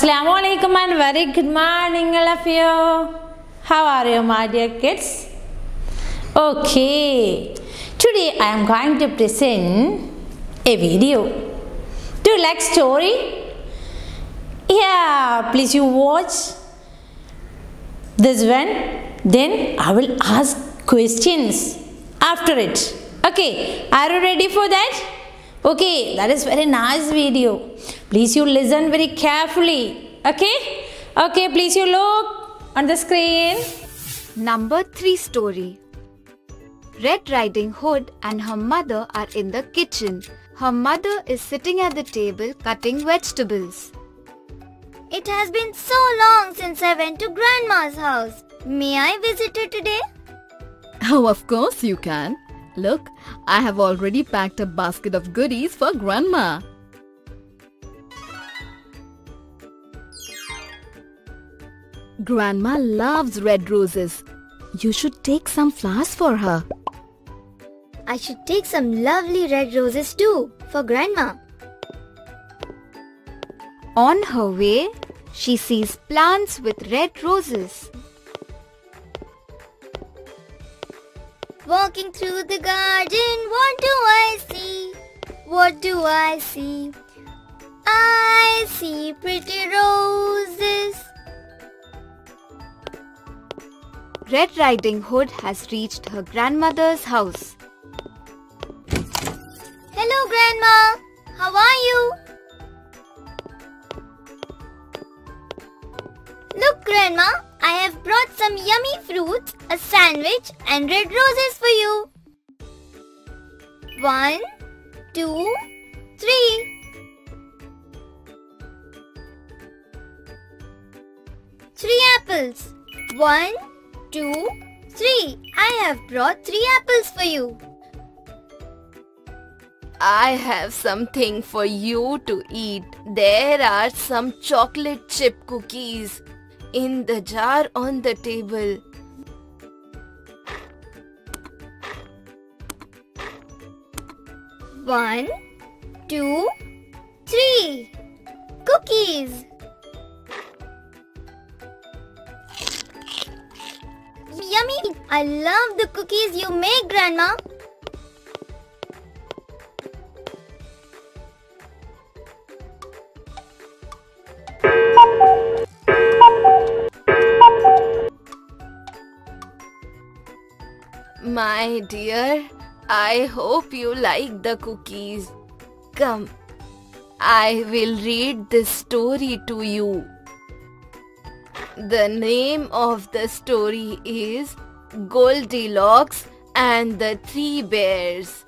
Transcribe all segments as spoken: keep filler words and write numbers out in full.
Assalamu alaikum and very good morning all of you. How are you my dear kids? Okay, today I am going to present a video. Do you like story? Yeah, please you watch this one. Then I will ask questions after it. Okay, are you ready for that? Okay, that is very nice video. Please you listen very carefully. Okay? Okay, please you look on the screen. Number three story. Red Riding Hood and her mother are in the kitchen. Her mother is sitting at the table cutting vegetables. It has been so long since I went to Grandma's house. May I visit her today? Oh, of course you can. Look, I have already packed a basket of goodies for Grandma. Grandma loves red roses. You should take some flowers for her. I should take some lovely red roses too for Grandma. On her way, she sees plants with red roses. Walking through the garden, what do I see? What do I see? I see pretty roses. Red Riding Hood has reached her grandmother's house. Hello, Grandma. How are you? Look, Grandma, I have brought some yummy fruits, a sandwich and red roses for you. One, two, three. Three apples. One, two, three. I have brought three apples for you. I have something for you to eat. There are some chocolate chip cookies in the jar on the table. One, two, three. Cookies. Yummy! I love the cookies you make, Grandma. My dear, I hope you like the cookies. Come, I will read this story to you. The name of the story is Goldilocks and the Three Bears.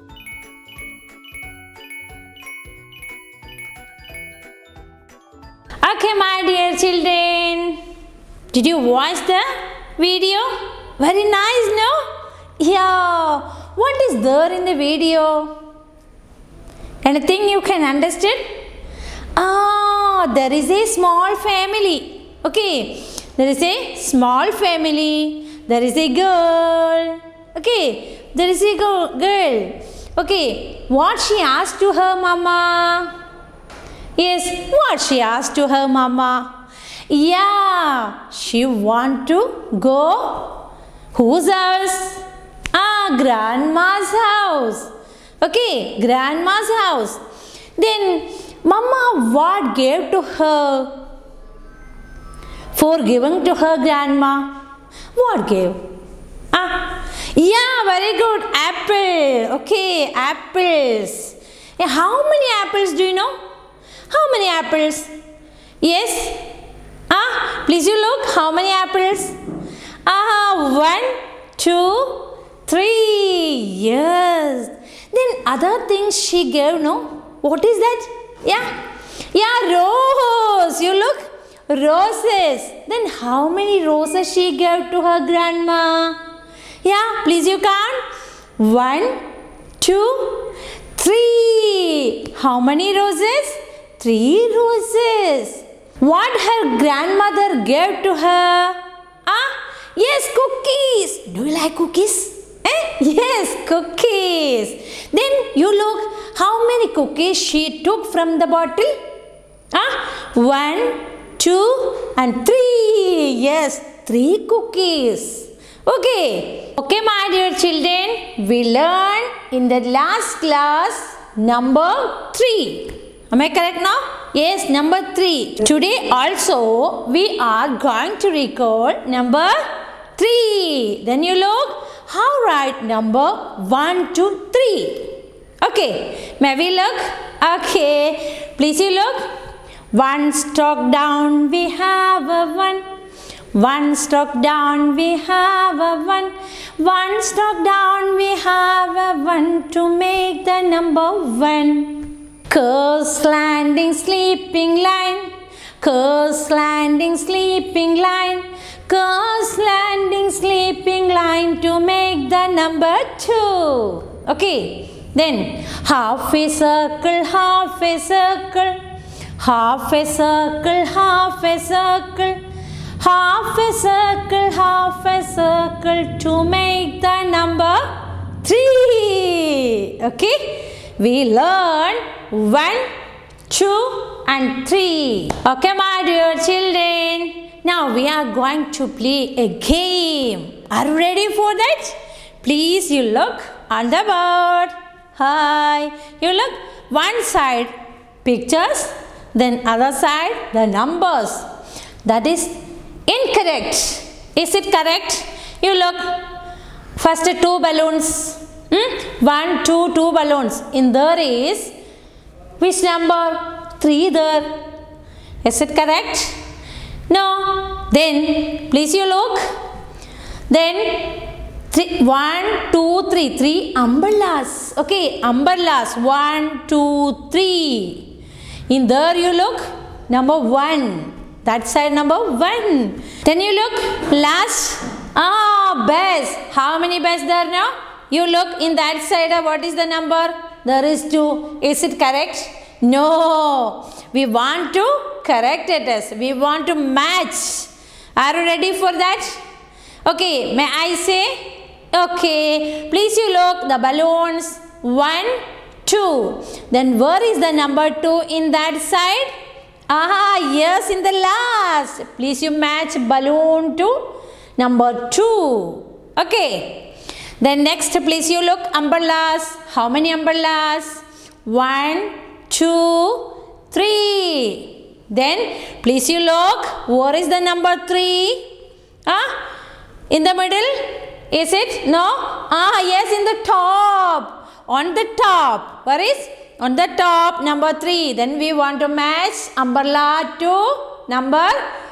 Okay, my dear children. Did you watch the video? Very nice, no? Yeah. What is there in the video? Anything you can understand? Ah, there is a small family. Okay. There is a small family. There is a girl. Okay. There is a girl. Okay. What she asked to her mama? Yes. What she asked to her mama? Yeah. She want to go. Whose house? Ah, Grandma's house. Okay. Grandma's house. Then mama what gave to her? For giving to her grandma, what gave? Ah, yeah, very good. Apple. Okay, apples. Yeah, how many apples do you know? How many apples? Yes. Ah, please you look. How many apples? Ah, one, two, three. Yes. Then other things she gave. No. What is that? Yeah. Yeah, rose. You look. Roses. Then how many roses she gave to her grandma? Yeah, please you count. One, two, three. How many roses? Three roses. What her grandmother gave to her? Ah, yes, cookies. Do you like cookies? Eh? Yes, cookies. Then you look how many cookies she took from the bottle. Ah, one, two, and three. Yes, three cookies. Okay. Okay, my dear children, we learned in the last class number three. Am I correct now? Yes, number three. Today also we are going to recall number three. Then you look how write number one to three. Okay, may we look? Okay, please you look. One stroke down we have a one. One stroke down we have a one. One stroke down we have a one to make the number one. Curve landing sleeping line. Curve landing sleeping line. Curve landing sleeping line to make the number two. Okay. Then half a circle, half a circle. Half a circle, half a circle. Half a circle, half a circle to make the number three. Okay. We learn one, two, and three. Okay, my dear children. Now we are going to play a game. Are you ready for that? Please you look on the board. Hi. You look one side pictures, then other side the numbers. That is incorrect. Is it correct? You look first two balloons. Hmm? One, two, two balloons. In there is which number? Three there. Is it correct? No. Then please you look. Then three, one, two, three. Three umbrellas. Okay, umbrellas. One, two, three. In there you look number one. That side number one. Then you look last. Ah, bears. How many bears there now? You look in that side. What is the number? There is two. Is it correct? No. We want to correct it. We want to match. Are you ready for that? Okay. May I say? Okay. Please you look the balloons. One, two. Then where is the number two in that side? Ah, yes, in the last. Please you match balloon to number two. Okay. Then next, please you look umbrellas. How many umbrellas? One, two, three. Then please you look. Where is the number three? Ah, in the middle? Is it? No? Ah, yes, in the top. On the top. Where is? On the top, number three. Then we want to match umbrella to number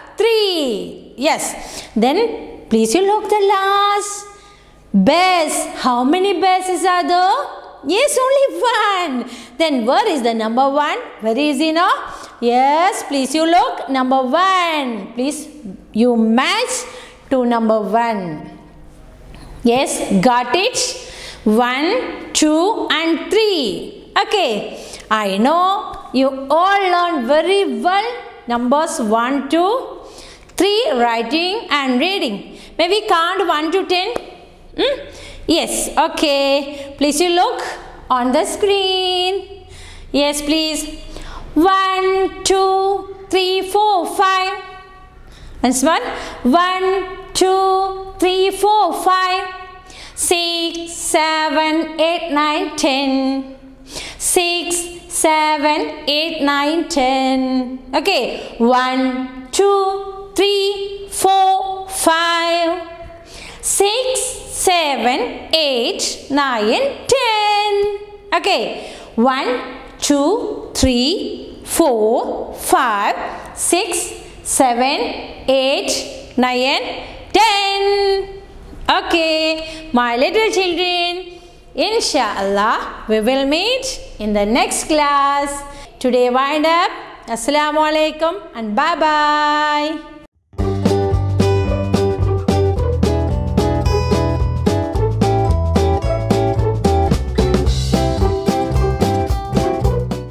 three. Yes. Then please you look the last. Bears. How many bears are there? Yes, only one. Then where is the number one? Where is he now? Yes, please you look. Number one. Please you match to number one. Yes, got it? One, two, and three. Okay, I know you all learned very well numbers one, two, three, writing and reading. May we count one to ten? Hmm? Yes, okay. Please you look on the screen. Yes, please. One, two, three, four, five. Once more. One, two, three, four, five. Six, seven, eight, nine, ten. Six, seven, eight, nine, ten. Okay. One, two, three, four, five. Six, seven, eight, nine, ten. Okay. One, two, three, four, five, six, seven, eight, nine, ten. Okay, my little children, inshallah, we will meet in the next class. Today wind up. Assalamu alaikum and bye bye.